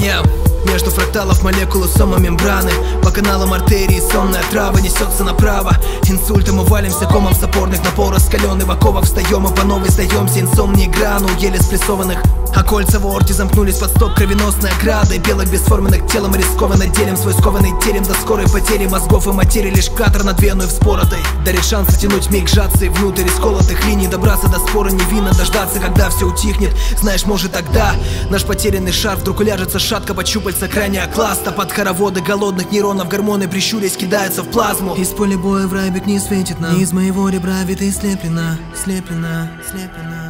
дыханием. Между фракталов молекулы сома-мембраны. По каналам артерии сонная трава несется направо. Инсультом мы валимся комом с опорных напоров. Раскаленный в оковах встаем и по новой сдаемся. Инсомнии грану, еле спрессованных. А кольца в аорте замкнулись под стоп кровеносной оградой. Белок бесформенных телом рискованно делим свой скованный терем до скорой потери мозгов и материи. Лишь катер над веной вспоротой дарит шанс тянуть миг сжаться и внутрь исколотых линий. Добраться до спора невинно, дождаться, когда все утихнет. Знаешь, может тогда наш потерянный шар вдруг уляжется шатко под щупальца крайне класса. Под хороводы голодных нейронов гормоны прищурясь кидаются в плазму. Из поля боя в рай бег не светит нам. Из моего ребра виты слеплена, слеплена, слеплена.